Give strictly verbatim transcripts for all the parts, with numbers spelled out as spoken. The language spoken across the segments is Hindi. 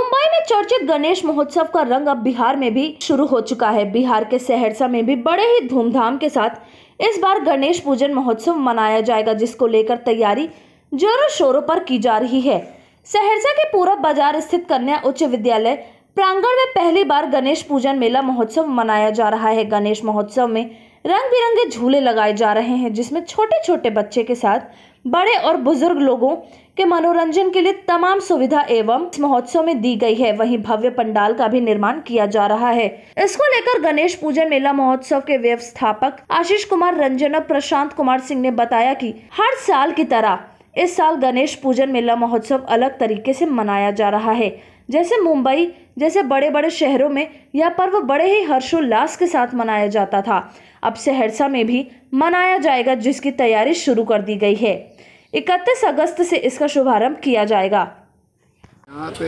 मुंबई में चर्चित गणेश महोत्सव का रंग अब बिहार में भी शुरू हो चुका है। बिहार के सहरसा में भी बड़े ही धूमधाम के साथ इस बार गणेश पूजन महोत्सव मनाया जाएगा, जिसको लेकर तैयारी जोरों शोरों पर की जा रही है। सहरसा के पूरब बाजार स्थित कन्या उच्च विद्यालय प्रांगण में पहली बार गणेश पूजन मेला महोत्सव मनाया जा रहा है। गणेश महोत्सव में रंग बिरंगे झूले लगाए जा रहे हैं, जिसमें छोटे छोटे बच्चे के साथ बड़े और बुजुर्ग लोगों के मनोरंजन के लिए तमाम सुविधा एवं इस महोत्सव में दी गई है। वहीं भव्य पंडाल का भी निर्माण किया जा रहा है। इसको लेकर गणेश पूजन मेला महोत्सव के व्यवस्थापक आशीष कुमार रंजन और प्रशांत कुमार सिंह ने बताया कि हर साल की तरह इस साल गणेश पूजन मेला महोत्सव अलग तरीके से मनाया जा रहा है। जैसे मुंबई जैसे बड़े बड़े शहरों में यह पर्व बड़े ही हर्षोल्लास के साथ मनाया जाता था, अब सहरसा में भी मनाया जाएगा, जिसकी तैयारी शुरू कर दी गई है। इकतीस अगस्त से इसका शुभारंभ किया जाएगा। यहाँ पे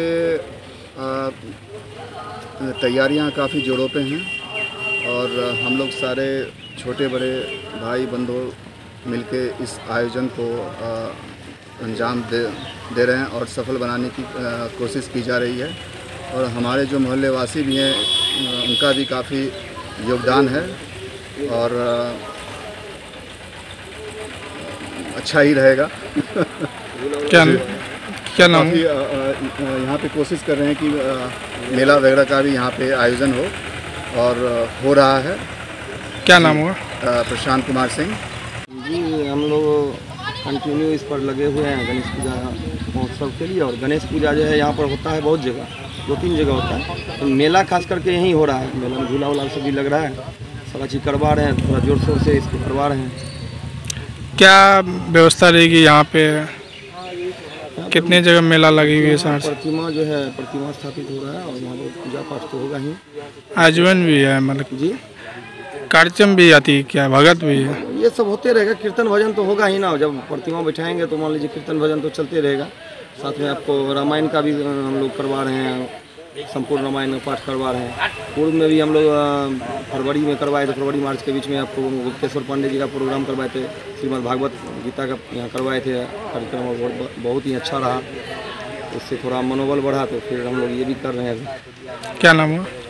तैयारियाँ काफ़ी जोरों पे हैं और हम लोग सारे छोटे बड़े भाई बंधु मिलके इस आयोजन को आ, अंजाम दे दे रहे हैं और सफल बनाने की आ, कोशिश की जा रही है। और हमारे जो मोहल्ले वासी भी हैं उनका भी काफ़ी योगदान है और आ, अच्छा ही रहेगा। क्या क्या नाम? यहाँ पे कोशिश कर रहे हैं कि मेला वगैरह का भी यहाँ पे आयोजन हो और हो रहा है। क्या नाम हुआ? प्रशांत कुमार सिंह जी। हम लोग कंटिन्यू इस पर लगे हुए हैं गणेश पूजा महोत्सव के लिए। और गणेश पूजा जो है यहाँ पर होता है बहुत जगह, दो तीन जगह होता है, तो मेला खास करके यहीं हो रहा है। मेला में झूला वूला सब भी लग रहा है, सारा चीज़ करवा रहे हैं, थोड़ा जोर शोर से इसको करवा रहे हैं। क्या व्यवस्था रहेगी यहाँ पे? कितने जगह मेला लगी हुई है? सर प्रतिमा जो है प्रतिमा स्थापित हो रहा है और वहाँ पर पूजा पाठ तो होगा ही। आजीवन भी है, मतलब जी कार्यक्रम भी आती है क्या? भगत भी है? ये सब होते रहेगा। कीर्तन भजन तो होगा ही ना, जब प्रतिमा बैठाएंगे तो मान लीजिए कीर्तन भजन तो चलते रहेगा। साथ में आपको रामायण का भी हम लोग करवा रहे हैं, संपूर्ण रामायण पाठ करवा रहे हैं। पूर्व में भी हम लोग फरवरी में करवाए थे, फरवरी मार्च के बीच में आपको गुप्तेश्वर पांडे जी का प्रोग्राम करवाए थे, श्रीमद् भागवत गीता का यहाँ करवाए थे कार्यक्रम, और बहुत ही अच्छा रहा। उससे थोड़ा मनोबल बढ़ा तो फिर हम लोग ये भी कर रहे हैं। क्या नाम हुआ?